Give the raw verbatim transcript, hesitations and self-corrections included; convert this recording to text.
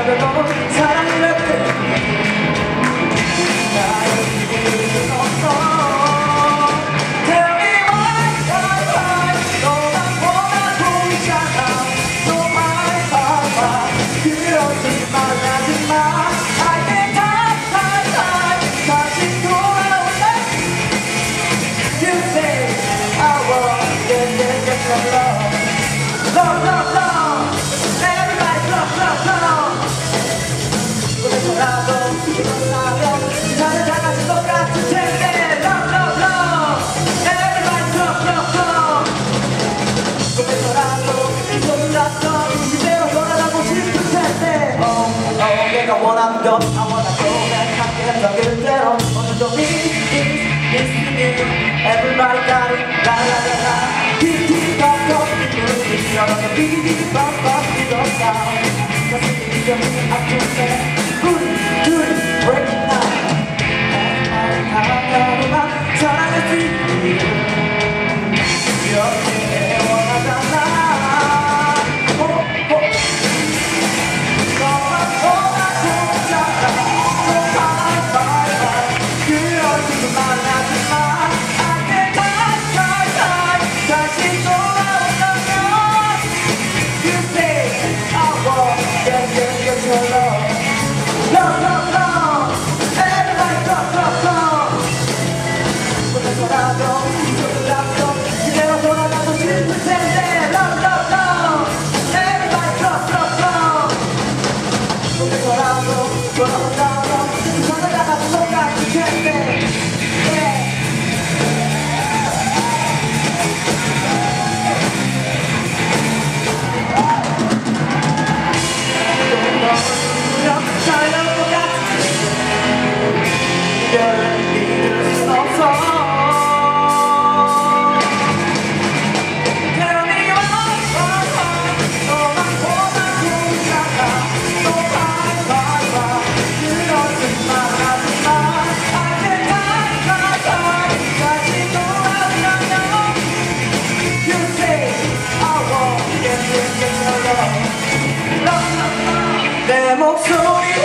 가벼운 사랑을 나의 이유는 없어. Tell me why, why, why 너만 원하고 있잖아. No why, why, why 그러지 말라지 마. I can't die, die, die 다시 돌아올래. You say I want get, get, get some love. Love, love, love everybody love, love, love 꿈에서라도 일어나면 다들 다 같이 똑같을 텐데 Love, love, love everybody love, love, love 꿈에서라도 손잡던 그대로 돌아가고 싶을 텐데 Oh, oh 내가 원하는 것 I wanna go back 함께 했던 그대로 오늘도 miss, miss, miss you Everybody got it, la la la la 틱틱톡톡 이러면 비비밥밥 이렇다 가슴이 이겨내는 아픔에 우리 둘이 breaking now 하루하루만 사랑할 수 있기를 이렇게 원하잖아 호, 호. 너만 원하고 있잖아 So bye bye bye 그러지도 말하지마 I can't die die die 다시 돌아온다면 You say I want get get get your love Love love love everybody love love love 꿈에서라도 이쪽으로라도 그대로 돌아가고 싶을 텐데 Love love love everybody love love love 꿈에서라도 돌아온다면 손을 잡아서 똑같을 텐데 Yeah 내 목소리